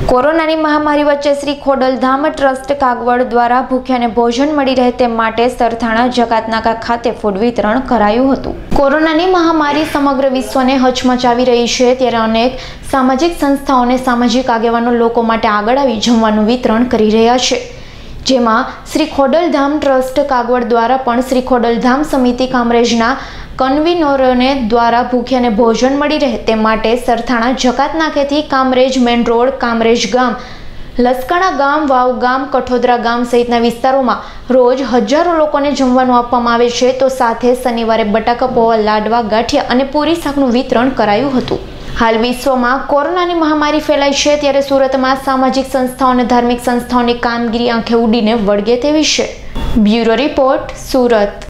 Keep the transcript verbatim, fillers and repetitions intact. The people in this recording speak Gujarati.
કોરોનાની મહામારી વચ્ચે શ્રી ખોડલધામ ટ્રસ્ટ કાગવડ દ્વારા ભૂખ્યાને ભોજન મળી રહે તે માટે સરથાણા જકાતનાકા ખાતે ફૂડ વિતરણ કરાયું હતું। કોરોનાની મહામારી સમગ્ર વિશ્વને હચમચાવી રહી છે, ત્યારે અનેક સામાજિક સંસ્થાઓ અને સામાજિક આગેવાનો લોકો માટે આગળ આવી જમવાનું વિતરણ કરી રહ્યા છે, જેમાં શ્રી ખોડલધામ ટ્રસ્ટ કાગવડ દ્વારા પણ શ્રી ખોડલધામ સમિતિ કામરેજના કન્વીનરોને દ્વારા ભૂખ્યાને ભોજન મળી રહે તે માટે સરથાણા જકાત નાકેથી કામરેજ મેન રોડ, કામરેજ ગામ, લસકાણા ગામ, વાવ ગામ, કઠોદરા ગામ સહિતના વિસ્તારોમાં રોજ હજારો લોકોને જમવાનું આપવામાં આવે છે, તો સાથે શનિવારે બટાકા પૌવા, લાડવા, ગાંઠિયા અને પૂરી શાકનું વિતરણ કરાયું હતું। હાલ વિશ્વમાં કોરોનાની મહામારી ફેલાઈ છે, ત્યારે સુરતમાં સામાજિક સંસ્થાઓ અને ધાર્મિક સંસ્થાઓની કામગીરી આંખે ઉડીને વળગે તેવી છે। Bureau report, Surat.